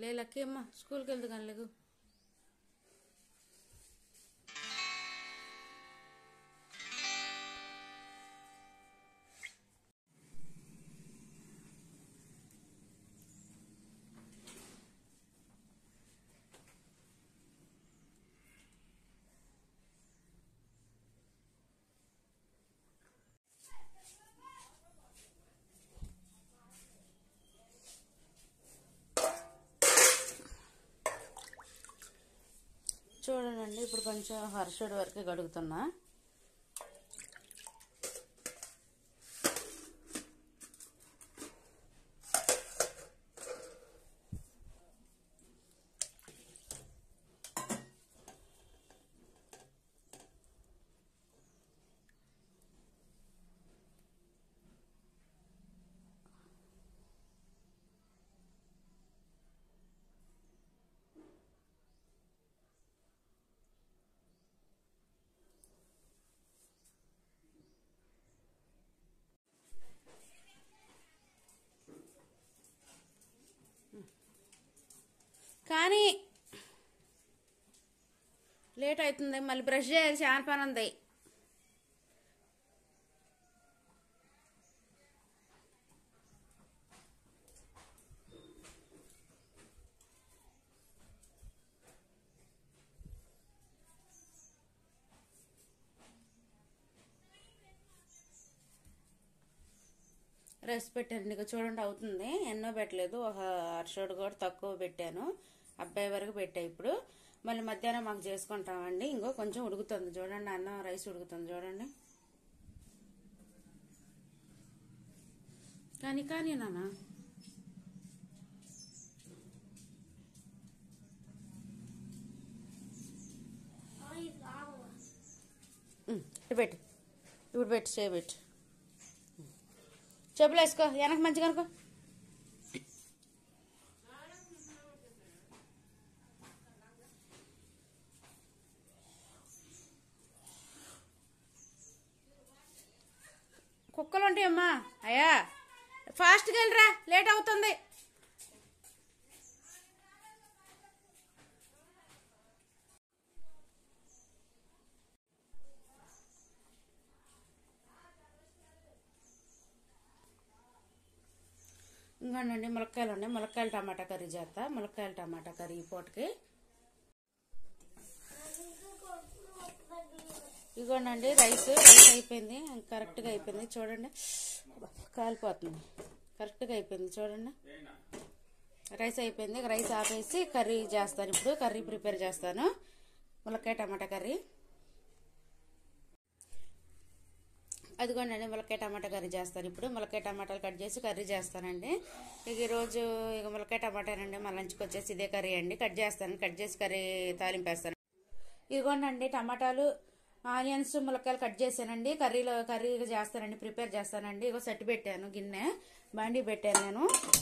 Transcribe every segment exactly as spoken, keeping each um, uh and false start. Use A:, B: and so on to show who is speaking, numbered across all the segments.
A: లే లక్కీ అమ్మ స్కూల్కి వెళ్తు కానీ లేకు. చూడండి ఇప్పుడు కొంచెం హర్షుడి వరకే కడుగుతున్నా. కానీ లేట్ అవుతుంది, మళ్ళీ బ్రష్ చేయాలి, చాలా పని ఉంది. రైస్ పెట్టాను ఇక చూడండి అవుతుంది. ఎన్నో పెట్టలేదు, ఒక అరషోడు కూడా తక్కువ పెట్టాను, అబ్బాయి వరకు పెట్టా. ఇప్పుడు మళ్ళీ మధ్యాహ్నం మాకు చేసుకుంటామండి. ఇంకో కొంచెం ఉడుకుతుంది చూడండి, అన్నం రైస్ ఉడుకుతుంది చూడండి. కానీ కానీ నాన్న ఇప్పుడు పెట్టు, ఇప్పుడు పెట్టు, చేయబెట్టు. చెప్పులు వేసుకో, వెనక మంచిగా అనుకో. కుక్కలు ఉంటాయమ్మా. అయ్యా ఫాస్ట్గా వెళ్ళిరా, లేట్ అవుతుంది. ఇంకోండి ములక్కాయలు ఉన్నాయి, ములక్కాయలు టమాటా కర్రీ చేస్తా. ములక్కాయలు టమాటా కర్రీ ఈ పూటకి. ఇగోండి రైస్ రైస్ అయిపోయింది, కరెక్ట్గా అయిపోయింది చూడండి, కాలిపోతుంది. కరెక్ట్గా అయిపోయింది చూడండి, రైస్ అయిపోయింది. రైస్ ఆపేసి కర్రీ చేస్తాను. ఇప్పుడు కర్రీ ప్రిపేర్ చేస్తాను, ములక్కాయ టమాటా కర్రీ. అదిగోండి ములక్కాయ టమాటా కర్రీ చేస్తాను. ఇప్పుడు ములక్కాయ టమాటాలు కట్ చేసి కర్రీ చేస్తానండి. ఇక ఈరోజు ఇక ములక్కాయ టమాటానండి మా లంచ్కి వచ్చేసి ఇదే కర్రీ అండి. కట్ చేస్తాను, కట్ చేసి కర్రీ తాలింపేస్తాను. ఇదిగోండి టమాటాలు, ఆనియన్స్, ములక్కాయలు కట్ చేశానండి. కర్రీలో కర్రీ చేస్తానండి, ప్రిపేర్ చేస్తానండి. ఇగో సెట్ పెట్టాను, గిన్నె బాండీ పెట్టాను నేను.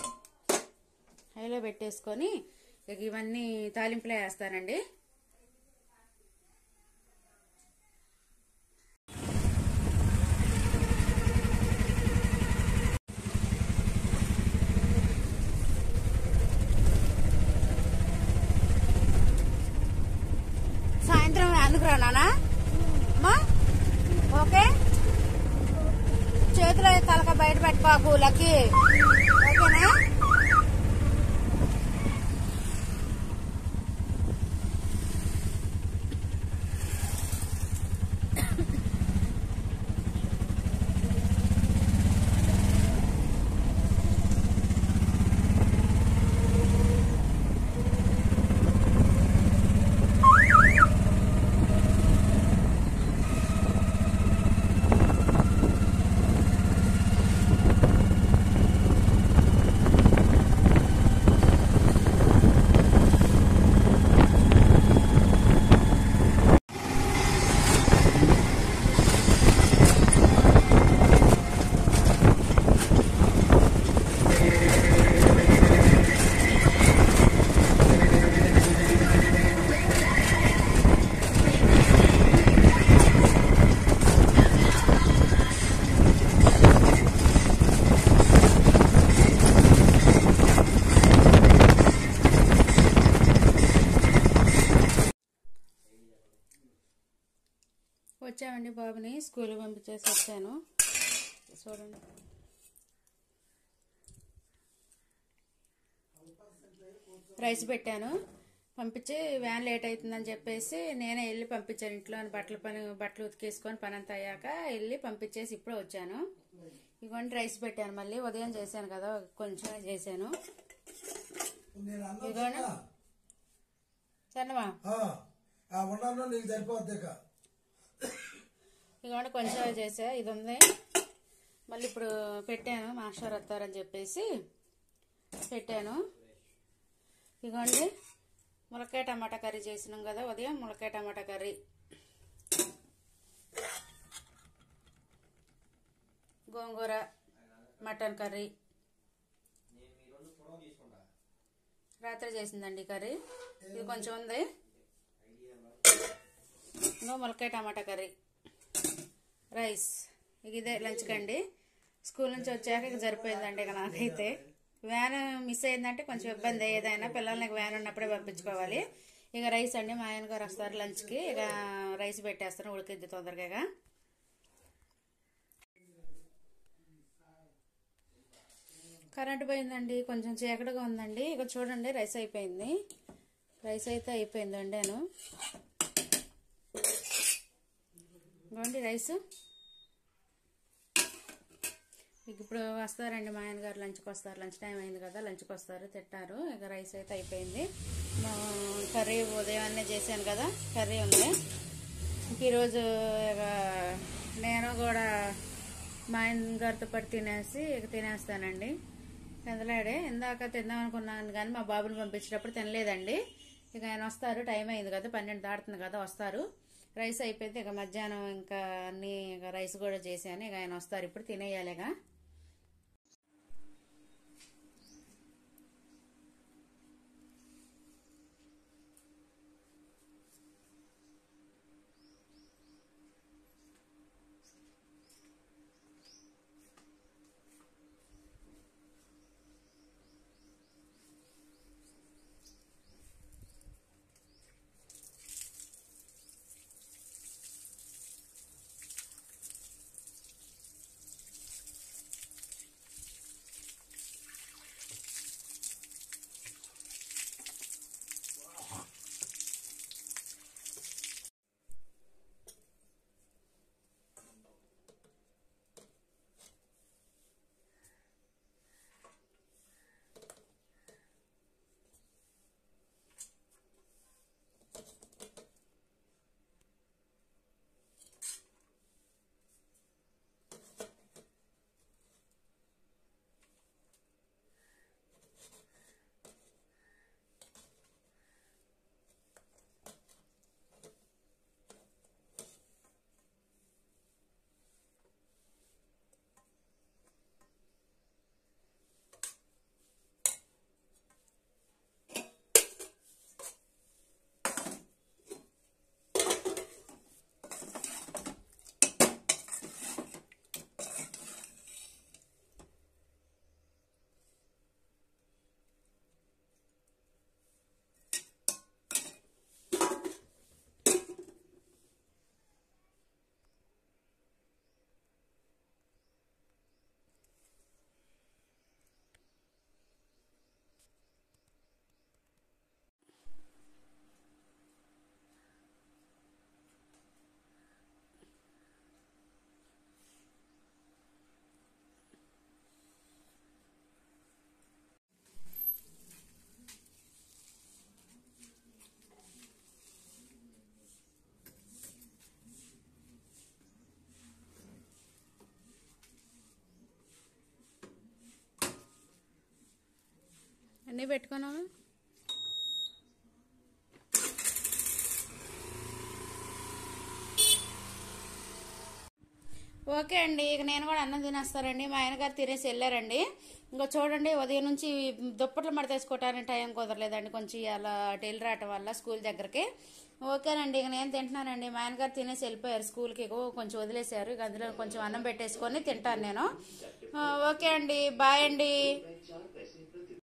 A: హైలో పెట్టేసుకొని ఇక ఇవన్నీ తాలింపులో వేస్తానండి. సాయంత్రం అందుకు రా నాన్న. ఓకే, చేతిలో తలక బయట పెట్టుకోకు లక్కీ, ఓకేనా? బాబుని స్కూల్కి పంపించేసి వచ్చాను. చూడండి, రైస్ పెట్టాను. పంపించి వ్యాన్ లేట్ అవుతుందని చెప్పేసి నేనే వెళ్ళి పంపించాను. ఇంట్లో బట్టలు పని బట్టలు ఉతికేసుకొని పని అంతా అయ్యాక వెళ్ళి పంపించేసి ఇప్పుడు వచ్చాను. ఇవన్నీ రైస్ పెట్టాను. మళ్ళీ ఉదయం చేశాను కదా, కొంచెం చేశాను. ఇదిగోండి సన్నమా ఇదిగోండి కొంచెం చేసా. ఇది ఉంది. మళ్ళీ ఇప్పుడు పెట్టాను, మాస్టర్ వస్తారని చెప్పేసి పెట్టాను. ఇదిగోండి ములక్కాయ టమాటా కర్రీ చేసినాం కదా ఉదయం. ములక్కాయ tomato curry, gongura mutton curry రాత్రి చేసిందండి కర్రీ. ఇది కొంచెం ఉంది. ఇంకో ములక్కాయ టమాటా కర్రీ, రైస్. ఇదే లంచ్ కండి. స్కూల్ నుంచి వచ్చాక ఇక సరిపోయిందండి. ఇక నాకైతే వ్యాన్ మిస్ అయిందంటే కొంచెం ఇబ్బంది. ఏదైనా పిల్లల్ని వ్యాన్ ఉన్నప్పుడే పంపించుకోవాలి. ఇక రైస్ అండి, మా ఆయన గారు వస్తారు లంచ్కి. ఇక రైస్ పెట్టేస్తాను, ఉడికిద్ది తొందరగా. కరెంట్ పోయిందండి, కొంచెం చీకటిగా ఉందండి. ఇక చూడండి రైస్ అయిపోయింది. రైస్ అయితే అయిపోయింది వండాను. ఇవ్వండి రైస్. ఇప్పుడు వస్తారండి మా ఆయన గారు లంచ్కి వస్తారు. లంచ్ టైం అయింది కదా, లంచ్కి వస్తారు, తింటారు. ఇక రైస్ అయితే అయిపోయింది. కర్రీ ఉదయాన్నే చేశాను కదా, కర్రీ ఉంది. ఇంక ఈరోజు ఇక నేను కూడా మా ఆయన గారితో పాటు తినేసి ఇక తినేస్తానండి. పెందలాడే ఇందాక తిందాం అనుకున్నాను కానీ మా బాబుని పంపించేటప్పుడు తినలేదండి. ఇక ఆయన వస్తారు, టైం అయింది కదా, పన్నెండు దాటుతుంది కదా, వస్తారు. రైస్ అయిపోయింది. ఇక మధ్యాహ్నం ఇంకా అన్ని ఇక రైస్ కూడా చేశాను. ఇక ఆయన వస్తారు, ఇప్పుడు తినేయాలిగా. అన్నీ పెట్టుకున్నాము. ఓకే అండి, ఇక నేను కూడా అన్నం తినేస్తారండి. మా ఆయన గారు తినేసి వెళ్ళారండి. ఇంకా చూడండి ఉదయం నుంచి దుప్పట్లు మడతేసుకోవటానికి టైం కుదరలేదండి, కొంచెం అలా అటు వెళ్ళి రావటం వల్ల స్కూల్ దగ్గరికి. ఓకేనండి, ఇక నేను తింటున్నానండి. మా ఆయన గారు తినేసి వెళ్ళిపోయారు స్కూల్కి, కొంచెం వదిలేశారు. ఇక అందులో కొంచెం అన్నం పెట్టేసుకొని తింటాను నేను. ఓకే అండి, బాయ్ అండి.